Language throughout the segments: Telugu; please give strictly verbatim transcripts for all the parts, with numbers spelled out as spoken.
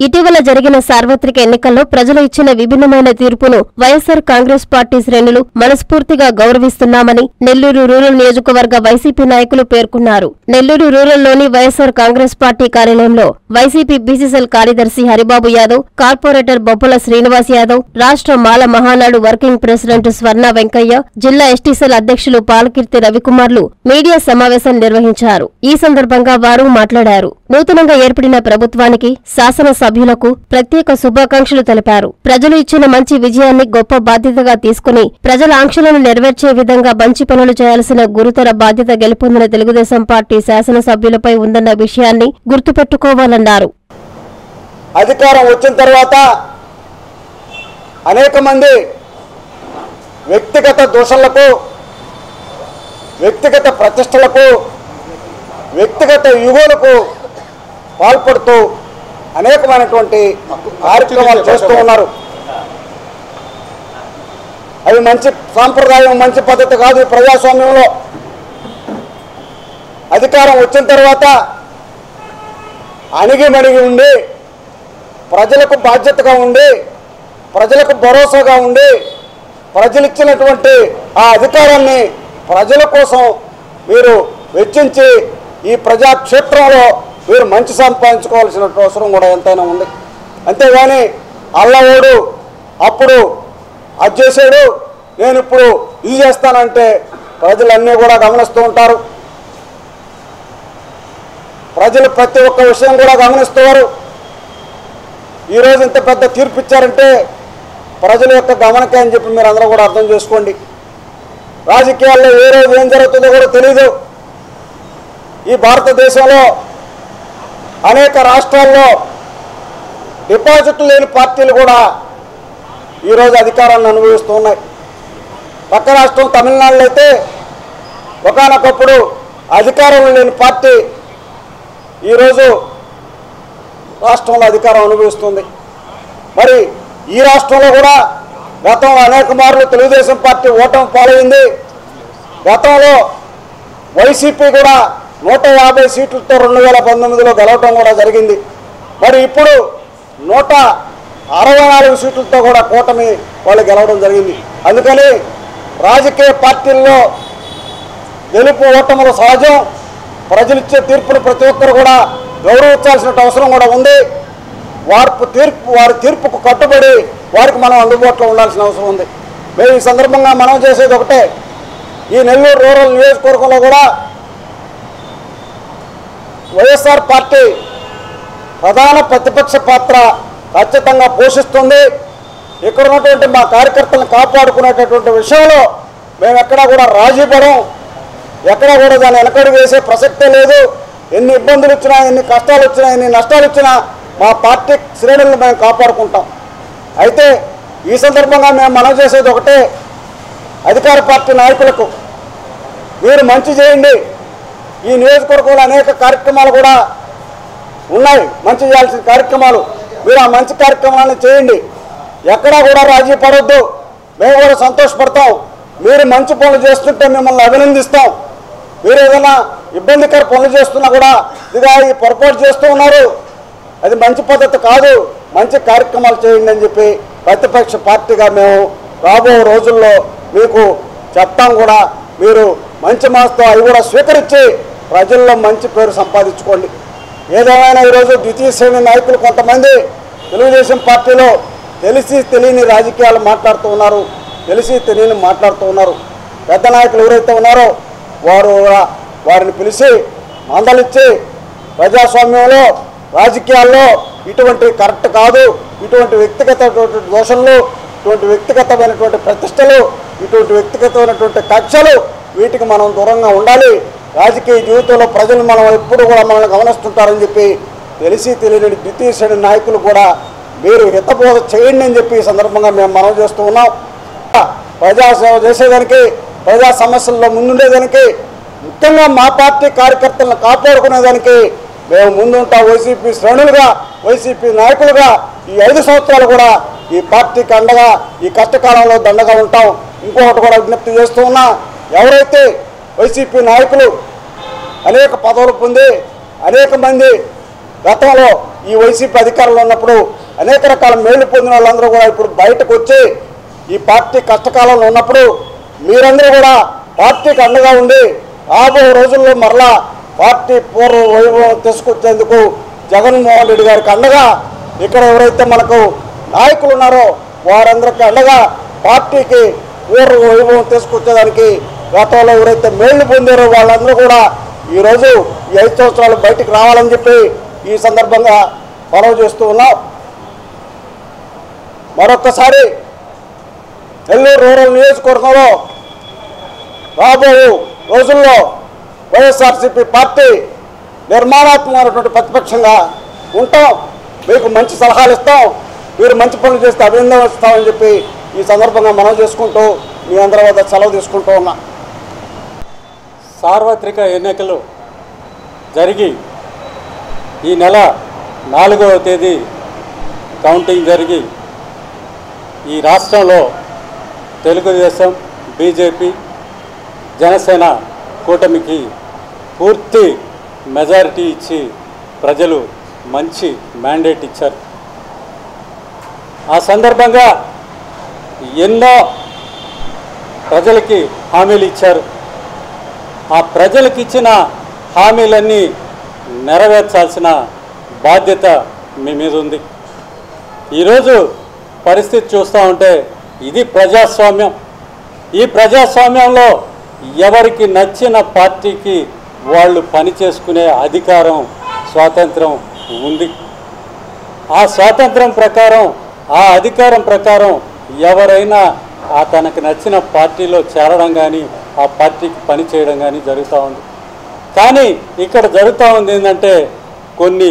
ఇటీవల జరిగిన సార్వత్రిక ఎన్నికల్లో ప్రజలు ఇచ్చిన విభిన్నమైన తీర్పును వైఎస్సార్ కాంగ్రెస్ పార్టీ శ్రేణులు మనస్ఫూర్తిగా గౌరవిస్తున్నామని నెల్లూరు రూరల్ నియోజకవర్గ వైసీపీ నాయకులు పేర్కొన్నారు. నెల్లూరు రూరల్లోని వైఎస్సార్ కాంగ్రెస్ పార్టీ కార్యాలయంలో వైసీపీ బీసీసీఎల్ కార్యదర్శి హరిబాబు యాదవ్, కార్పొరేటర్ బొబ్బల శ్రీనివాస్ యాదవ్, రాష్ట్ర మాల మహానాడు వర్కింగ్ ప్రెసిడెంట్ స్వర్ణ వెంకయ్య, జిల్లా ఎస్టీసీఎల్ అధ్యక్షులు పాలకీర్తి రవికుమార్లు మీడియా సమావేశం నిర్వహించారు. ఈ సందర్భంగా వారు మాట్లాడారు. నూతనంగా ఏర్పడిన ప్రభుత్వానికి, శాసనసభ్యులకు ప్రత్యేక శుభాకాంక్షలు తెలిపారు. ప్రజలు ఇచ్చిన మంచి విజయాన్ని గొప్ప బాధ్యతగా తీసుకుని ప్రజల ఆంక్షలను నెరవేర్చే విధంగా మంచి పనులు చేయాల్సిన గురుతర బాధ్యత గెలుపొందిన తెలుగుదేశం పార్టీ శాసనసభ్యులపై ఉందన్న విషయాన్ని గుర్తుపెట్టుకోవాలన్నారు. అధికారం వచ్చిన తర్వాత అనేక మంది వ్యక్తిగత దోషాలకు, వ్యక్తిగత ప్రతిష్టలకు, వ్యక్తిగత యుగోలకు పాల్పడుతూ అనేకమైనటువంటి కార్యక్రమాలు చేస్తూ ఉన్నారు. అవి మంచి సాంప్రదాయం, మంచి పద్ధతి కాదు. ప్రజాస్వామ్యంలో అధికారం వచ్చిన తర్వాత అణిగి మణిగి ఉండి, ప్రజలకు బాధ్యతగా ఉండి, ప్రజలకు భరోసాగా ఉండి, ప్రజలు ఇచ్చినటువంటి ఆ అధికారాన్ని ప్రజల కోసం మీరు వెచ్చించి ఈ ప్రజాక్షేత్రంలో మీరు మంచి సంపాదించుకోవాల్సిన అవసరం కూడా ఎంతైనా ఉంది. అంతేగాని అల్లవాడు అప్పుడు అది చేశాడు, నేను ఇప్పుడు ఇది చేస్తానంటే ప్రజలన్నీ కూడా గమనిస్తూ ఉంటారు. ప్రజలు ప్రతి ఒక్క విషయం కూడా గమనిస్తున్నారు. ఈరోజు ఇంత పెద్ద తీర్పు ఇచ్చారంటే ప్రజల యొక్క గమనకే అని చెప్పి మీరు అందరూ కూడా అర్థం చేసుకోండి. రాజకీయాల్లో ఏ రోజు ఏం జరుగుతుందో కూడా తెలీదు. ఈ భారతదేశంలో అనేక రాష్ట్రాల్లో డిపాజిట్లు లేని పార్టీలు కూడా ఈరోజు అధికారాన్ని అనుభవిస్తూ ఉన్నాయి. పక్క రాష్ట్రం తమిళనాడులో అయితే ఒకానొకప్పుడు అధికారంలో లేని పార్టీ ఈరోజు రాష్ట్రంలో అధికారం అనుభవిస్తుంది. మరి ఈ రాష్ట్రంలో కూడా గతంలో అనేక మార్లు తెలుగుదేశం పార్టీ ఓటమి పాలైంది. గతంలో వైసీపీ కూడా నూట యాభై సీట్లతో రెండు వేల పంతొమ్మిదిలో గెలవటం కూడా జరిగింది. మరి ఇప్పుడు నూట అరవై నాలుగు సీట్లతో కూడా కూటమి వాళ్ళు గెలవడం జరిగింది. అందుకని రాజకీయ పార్టీల్లో గెలుపు ఓటములు సహజం. ప్రజలిచ్చే తీర్పును ప్రతి ఒక్కరు కూడా గౌరవించాల్సిన అవసరం కూడా ఉంది. వారి తీర్పు వారి తీర్పుకు కట్టుబడి వారికి మనం అందుబాటులో ఉండాల్సిన అవసరం ఉంది. మేము ఈ సందర్భంగా మనం చేసేది ఒకటే, ఈ నెల్లూరు రూరల్ నియోజకవర్గంలో కూడా వైఎస్ఆర్ పార్టీ ప్రధాన ప్రతిపక్ష పాత్ర ఖచ్చితంగా పోషిస్తుంది. ఇక్కడ ఉన్నటువంటి మా కార్యకర్తలను కాపాడుకునేటటువంటి విషయంలో మేము ఎక్కడా కూడా రాజీ పడం, ఎక్కడా కూడా దాన్ని వెనకడుగు వేసే ప్రసక్తే లేదు. ఎన్ని ఇబ్బందులు వచ్చినా, ఎన్ని కష్టాలు వచ్చినా, ఎన్ని నష్టాలు వచ్చినా మా పార్టీ శ్రేణులను మేము కాపాడుకుంటాం. అయితే ఈ సందర్భంగా మేము మనం చేసేది ఒకటే, అధికార పార్టీ నాయకులకు మీరు మంచి చేయండి. ఈ నియోజకవర్గంలో అనేక కార్యక్రమాలు కూడా ఉన్నాయి, మంచి చేయాల్సిన కార్యక్రమాలు. మీరు ఆ మంచి కార్యక్రమాలను చేయండి, ఎక్కడా కూడా రాజీ పడవద్దు. మేము కూడా సంతోషపడతాం. మీరు మంచి పనులు చేస్తుంటే మిమ్మల్ని అభినందిస్తాం. మీరు ఏదైనా ఇబ్బందికర పనులు చేస్తున్నా కూడా ఇదిగా ఈ పొరపాటు చేస్తూ ఉన్నారు, అది మంచి పద్ధతి కాదు, మంచి కార్యక్రమాలు చేయండి అని చెప్పి ప్రతిపక్ష పార్టీగా మేము రాబో రోజుల్లో మీకు చెప్తాం కూడా. మీరు మంచి మనసుతో అవి కూడా స్వీకరించి ప్రజల్లో మంచి పేరు సంపాదించుకోండి. ఏదేమైనా ఈరోజు ద్వితీయ శ్రేణి నాయకులు కొంతమంది తెలుగుదేశం పార్టీలో తెలిసి తెలియని రాజకీయాలు మాట్లాడుతూ ఉన్నారు, తెలిసి తెలియని మాట్లాడుతూ ఉన్నారు. పెద్ద నాయకులు ఎవరైతే ఉన్నారో వారు వారిని పిలిచి మందలిచ్చి ప్రజాస్వామ్యంలో, రాజకీయాల్లో ఇటువంటి కరెక్ట్ కాదు, ఇటువంటి వ్యక్తిగత దోషాలు, ఇటువంటి వ్యక్తిగతమైనటువంటి ప్రతిష్టలు, ఇటువంటి వ్యక్తిగతమైనటువంటి కక్షలు, వీటికి మనం దూరంగా ఉండాలి. రాజకీయ జీవితంలో ప్రజలు మనం ఎప్పుడు కూడా మనల్ని గమనిస్తుంటారని చెప్పి తెలిసి తెలియని ద్వితీయ శ్రేణి నాయకులు కూడా మీరు హితబోధ చేయండి అని చెప్పి ఈ సందర్భంగా మేము మనవి చేస్తూ ఉన్నాం. ప్రజాసేవ చేసేదానికి, ప్రజా సమస్యల్లో ముందుండేదానికి, ముఖ్యంగా మా పార్టీ కార్యకర్తలను కాపాడుకునేదానికి మేము ముందుంటాం. వైసీపీ శ్రేణులుగా, వైసీపీ నాయకులుగా ఈ ఐదు సంవత్సరాలు కూడా ఈ పార్టీకి అండగా, ఈ కష్టకాలంలో దండగా ఉంటాం. ఇంకొకటి కూడా విజ్ఞప్తి చేస్తూ ఉన్నా, ఎవరైతే వైసీపీ నాయకులు అనేక పదవులు పొంది అనేక మంది గతంలో ఈ వైసీపీ అధికారంలో ఉన్నప్పుడు అనేక రకాల మేళ్లు పొందిన వాళ్ళందరూ కూడా ఇప్పుడు బయటకు వచ్చి ఈ పార్టీ కష్టకాలంలో ఉన్నప్పుడు మీరందరూ కూడా పార్టీకి అండగా ఉండి రాబోయే రోజుల్లో మరలా పార్టీ పూర్వ వైభవం తీసుకొచ్చేందుకు జగన్మోహన్ రెడ్డి గారికి అండగా ఇక్కడ ఎవరైతే మనకు నాయకులు ఉన్నారో వారందరికీ అండగా పార్టీకి పూర్వ వైభవం తీసుకొచ్చేదానికి గతంలో ఎవరైతే మేళ్లు పొందారో వాళ్ళందరూ కూడా ఈరోజు ఈ ఐదు సంవత్సరాలు బయటికి రావాలని చెప్పి ఈ సందర్భంగా మనవి చేస్తూ ఉన్నాం. మరొక్కసారి నెల్లూరు రూరల్ నియోజకవర్గంలో రాబోయే రోజుల్లో వైఎస్ఆర్సీపీ పార్టీ నిర్మాణాత్మకమైనటువంటి ప్రతిపక్షంగా ఉంటాం. మీకు మంచి సలహాలు ఇస్తాం, మీరు మంచి పనులు చేస్తే అభినందనస్తామని చెప్పి ఈ సందర్భంగా మనం చేసుకుంటూ మీ అందరి వద్ద సెలవు తీసుకుంటూ ఉన్నా. సార్వత్రిక ఎన్నికలు జరిగి ఈ నెల నాలుగవ తేదీ కౌంటింగ్ జరిగి ఈ రాష్ట్రంలో తెలుగుదేశం, బీజేపీ, జనసేన కూటమికి పూర్తి మెజారిటీ ఇచ్చి ప్రజలు మంచి మ్యాండేట్ ఇచ్చారు. ఆ సందర్భంగా ఎన్నో ప్రజలకి హామీలు ఇచ్చారు. ఆ ప్రజలకు ఇచ్చిన హామీలన్నీ నెరవేర్చాల్సిన బాధ్యత మీ మీద ఉంది. ఈరోజు పరిస్థితి చూస్తూ ఉంటే ఇది ప్రజాస్వామ్యం. ఈ ప్రజాస్వామ్యంలో ఎవరికి నచ్చిన పార్టీకి వాళ్ళు పని చేసుకునే అధికారం, స్వాతంత్రం ఉంది. ఆ స్వాతంత్రం ప్రకారం, ఆ అధికారం ప్రకారం ఎవరైనా ఆ తనకు నచ్చిన పార్టీలో చేరడం కానీ ఆ పార్టీకి పని చేయడం కానీ జరుగుతూ ఉంది. కానీ ఇక్కడ జరుగుతూ ఉంది ఏంటంటే కొన్ని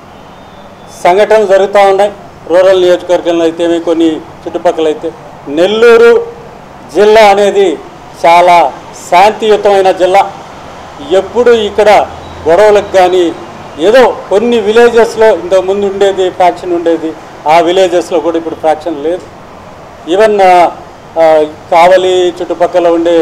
సంఘటనలు జరుగుతూ ఉన్నాయి. రూరల్ నియోజకవర్గంలో అయితేమి, కొన్ని చుట్టుపక్కల అయితే. నెల్లూరు జిల్లా అనేది చాలా శాంతియుతమైన జిల్లా. ఎప్పుడు ఇక్కడ గొడవలకు కానీ ఏదో కొన్ని విలేజెస్లో ఇంతకుముందు ఉండేది ఫ్యాక్షన్ ఉండేది, ఆ విలేజెస్లో కూడా ఇప్పుడు ఫ్యాక్షన్ లేదు. ఈవెన్ కావలి చుట్టుపక్కల ఉండే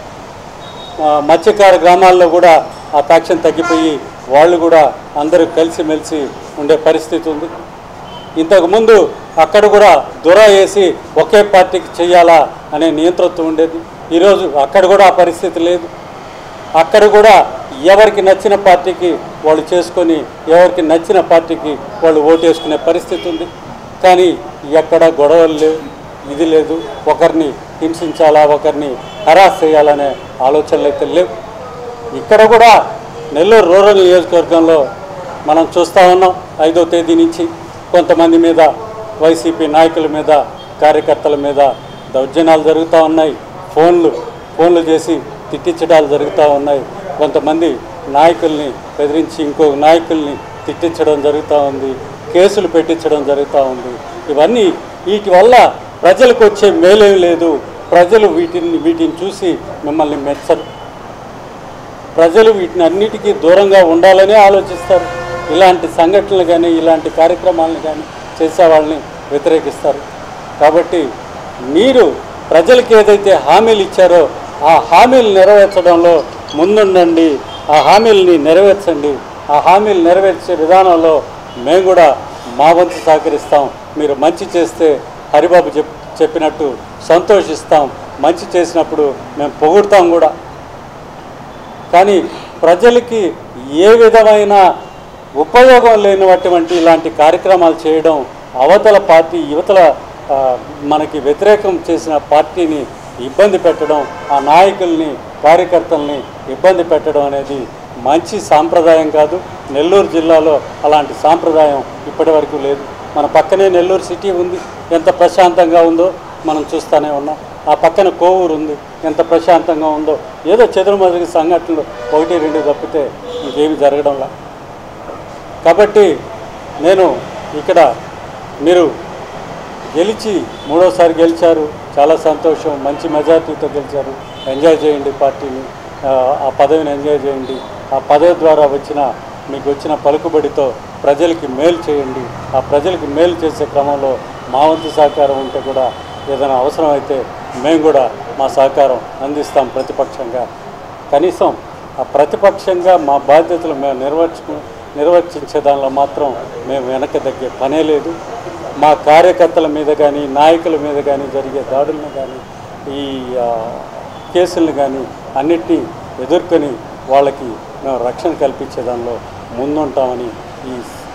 మత్స్యకార గ్రామాల్లో కూడా ఆ ఫ్యాక్షన్ తగ్గిపోయి వాళ్ళు కూడా అందరూ కలిసిమెలిసి ఉండే పరిస్థితి ఉంది. ఇంతకుముందు అక్కడ కూడా దొర వేసి ఒకే పార్టీకి చేయాలా అనే నియంతృత్వం ఉండేది. ఈరోజు అక్కడ కూడా ఆ పరిస్థితి లేదు. అక్కడ కూడా ఎవరికి నచ్చిన పార్టీకి వాళ్ళు చేసుకొని ఎవరికి నచ్చిన పార్టీకి వాళ్ళు ఓటు వేసుకునే పరిస్థితి ఉంది. కానీ ఎక్కడ గొడవలు లేవు, ఇది లేదు, ఒకరిని హింసించాలా, ఒకరిని హరాస్ చేయాలనే ఆలోచనలు అయితే లేవు. ఇక్కడ కూడా నెల్లూరు రూరల్ నియోజకవర్గంలో మనం చూస్తూ ఉన్నాం. ఐదో తేదీ నుంచి కొంతమంది మీద, వైసీపీ నాయకుల మీద, కార్యకర్తల మీద దౌర్జన్యాలు జరుగుతూ ఉన్నాయి. ఫోన్లు ఫోన్లు చేసి తిట్టించడాలు జరుగుతూ ఉన్నాయి. కొంతమంది నాయకుల్ని బెదిరించి ఇంకో నాయకుల్ని తిట్టించడం జరుగుతూ ఉంది. కేసులు పెట్టించడం జరుగుతూ ఉంది. ఇవన్నీ వీటి వల్ల ప్రజలకు వచ్చే మేలేం లేదు. ప్రజలు వీటిని వీటిని చూసి మిమ్మల్ని మెచ్చరు. ప్రజలు వీటిని అన్నిటికీ దూరంగా ఉండాలని ఆలోచిస్తారు. ఇలాంటి సంఘటనలు కానీ ఇలాంటి కార్యక్రమాలను కానీ చేసే వాళ్ళని వ్యతిరేకిస్తారు. కాబట్టి మీరు ప్రజలకు ఏదైతే హామీలు ఇచ్చారో ఆ హామీలు నెరవేర్చడంలో ముందుండండి. ఆ హామీలని నెరవేర్చండి. ఆ హామీలు నెరవేర్చే విధానంలో మేము కూడా మా వంతు సహకరిస్తాం. మీరు మంచి చేస్తే హరిబాబు చెప్ చెప్పినట్టు సంతోషిస్తాం. మంచి చేసినప్పుడు మేము పొగుడతాం కూడా. కానీ ప్రజలకి ఏ విధమైన ఉపయోగం లేనటువంటి ఇలాంటి కార్యక్రమాలు చేయడం, అవతల పార్టీ యువతల మనకి వ్యతిరేకం చేసిన పార్టీని ఇబ్బంది పెట్టడం, ఆ నాయకుల్ని కార్యకర్తల్ని ఇబ్బంది పెట్టడం అనేది మంచి సాంప్రదాయం కాదు. నెల్లూరు జిల్లాలో అలాంటి సాంప్రదాయం ఇప్పటి వరకు లేదు. మన పక్కనే నెల్లూరు సిటీ ఉంది, ఎంత ప్రశాంతంగా ఉందో మనం చూస్తూనే ఉన్నాం. ఆ పక్కన కోవూరు ఉంది, ఎంత ప్రశాంతంగా ఉందో. ఏదో చెదురుమదురు సంఘటనలు ఒకటి రెండు తప్పితే ఇంకేమి జరగడంలా. కాబట్టి నేను ఇక్కడ మీరు గెలిచి మూడోసారి గెలిచారు, చాలా సంతోషం. మంచి మెజార్టీతో గెలిచారు. ఎంజాయ్ చేయండి పార్టీని, ఆ పదవిని ఎంజాయ్ చేయండి. ఆ పదవి ద్వారా వచ్చిన మీకు వచ్చిన పలుకుబడితో ప్రజలకి మేలు చేయండి. ఆ ప్రజలకి మేలు చేసే క్రమంలో మా వంతు సహకారం ఉంటే కూడా ఏదైనా అవసరమైతే మేము కూడా మా సహకారం అందిస్తాం ప్రతిపక్షంగా. కనీసం ఆ ప్రతిపక్షంగా మా బాధ్యతలు మేము నిర్వర్చుకు నిర్వర్తించే దానిలో మాత్రం మేము వెనక్కి తగ్గే పనే లేదు. మా కార్యకర్తల మీద కానీ నాయకుల మీద కానీ జరిగే దాడులను కానీ ఈ కేసులను కానీ అన్నిటినీ ఎదుర్కొని వాళ్ళకి మేము రక్షణ కల్పించే దానిలో ముందుంటామని ఈ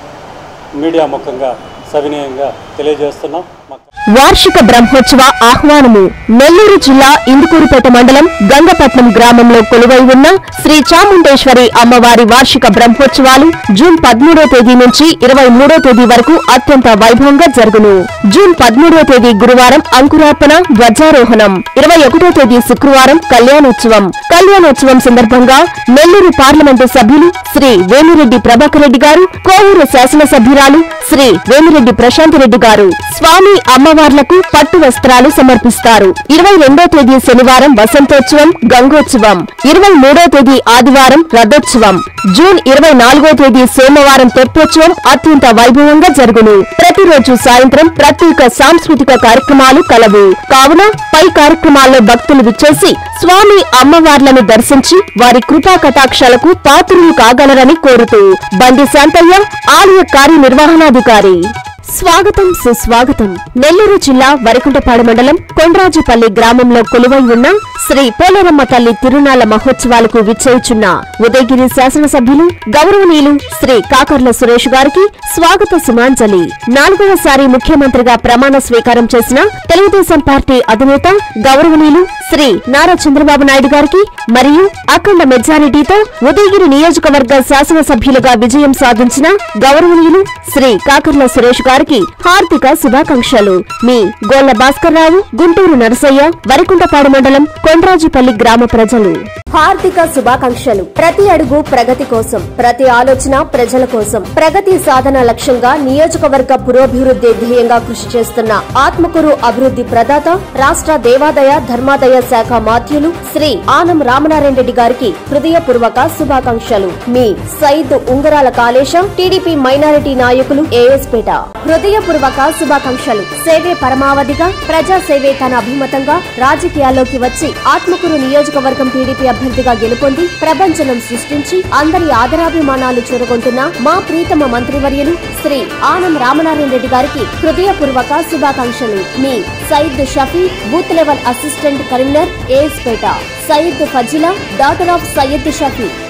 మీడియా ముఖంగా సవినయంగా తెలియజేస్తున్నాం. వార్షిక బ్రహ్మోత్సవ ఆహ్వానము. నెల్లూరు జిల్లా ఇందుకూరుపేట మండలం గంగపట్నం గ్రామంలో కొలువై ఉన్న శ్రీ చాముండేశ్వరి అమ్మవారి వార్షిక బ్రహ్మోత్సవాలు జూన్ పదమూడో తేదీ నుంచి ఇరవై మూడో తేదీ వరకు అత్యంత వైభవంగా జరుగును. జూన్ పదమూడో తేదీ గురువారం అంకురార్పణ, ధ్వజారోహణం. ఇరవై ఒకటో తేదీ శుక్రవారం కళ్యాణోత్సవం. కళ్యాణోత్సవం సందర్భంగా నెల్లూరు పార్లమెంటు సభ్యులు శ్రీ వేమిరెడ్డి ప్రభాకర్ రెడ్డి గారు, కోవూరు శాసనసభ్యురాలు శ్రీ వేమిరెడ్డి ప్రశాంత్ రెడ్డి గారు స్వామి అమ్మవార్లకు పట్టు వస్త్రాలు సమర్పిస్తారు. ఇరవై రెండో తేదీ శనివారం వసంతోత్సవం, గంగోత్సవం. ఇరవై మూడో తేదీ ఆదివారం రథోత్సవం. జూన్ ఇరవై నాలుగో తేదీ సోమవారం తెప్పోత్సవం అత్యంత వైభవంగా జరుగును. ప్రతిరోజు సాయంత్రం ప్రత్యేక సాంస్కృతిక కార్యక్రమాలు కలవు. కావున పై కార్యక్రమాల్లో భక్తులు విచ్చేసి స్వామి అమ్మవార్లను దర్శించి వారి కృపా కటాక్షాలకు పాత్రులు కాగలరని కోరుతూ బండి శాంతయ్య, ఆలయ కార్యనిర్వహణాధికారి. స్వాగతం సుస్వాగతం. నెల్లూరు జిల్లా వరికుంటపాడు మండలం కొండ్రాజుపల్లి గ్రామంలో కొలువై ఉన్న శ్రీ పోలేరమ్మ తల్లి తిరునాళ్ల మహోత్సవాలకు విచ్చేయుచున్న ఉదయగిరి శాసనసభ్యులు గౌరవనీయులు శ్రీ కాకర్ల సురేష్ గారికి స్వాగత సుమాంజలి. నాలుగవసారి ముఖ్యమంత్రిగా ప్రమాణ స్వీకారం చేసిన తెలుగుదేశం పార్టీ అధినేత గౌరవనీయులు శ్రీ నారా చంద్రబాబు నాయుడు గారికి మరియు అఖండ మెజారిటీతో ఉదయగిరి నియోజకవర్గ శాసనసభ్యులుగా విజయం సాధించిన గౌరవనీయులు శ్రీ కాకర్ల సురేష్ గారికి హార్దిక శుభాకాంక్షలు. మీ గోళ్ల భాస్కర్ రావు, గుంటూరు నరసయ్య, వరికుంటపాడు మండలం కొండ్రాజుపల్లి గ్రామ ప్రజలు. హార్దిక శుభాకాంక్షలు. ప్రతి అడుగు ప్రగతి కోసం, ప్రతి ఆలోచన ప్రజల కోసం, ప్రగతి సాధన లక్ష్యంగా నియోజకవర్గ పురోభివృద్ధి ధ్యేయంగా కృషి చేస్తున్న ఆత్మకూరు అభివృద్ధి ప్రదాత రాష్ట్ర దేవాదాయ ధర్మాదాయ శాఖ మాధ్యులు శ్రీ ఆనం రామనారాయణ రెడ్డి గారికి హృదయపూర్వక శుభాకాంక్షలు. మీ సైద్ ఉంగరాల కాళేశం, టీడీపీ మైనారిటీ నాయకులు, ఏఎస్పేట. హృదయపూర్వక శుభాకాంక్షలు. సేవే పరమావధిగా, ప్రజా సేవే తన అభిమతంగా రాజకీయాల్లోకి వచ్చి ఆత్మకూరు నియోజకవర్గం టీడీపీ అభ్యర్థిగా గెలుపొంది ప్రపంచనం సృష్టించి అందరి ఆదరాభిమానాలు చూరగొంటున్న మా ప్రీతమ మంత్రివర్యులు శ్రీ ఆనం రామనారాయణ రెడ్డి గారికి హృదయపూర్వక శుభాకాంక్షలు. మీ Syed Shafi, booth level assistant Karimnagar, ఏఎస్పేట. Syed Fazila, daughter of Syed Shafi.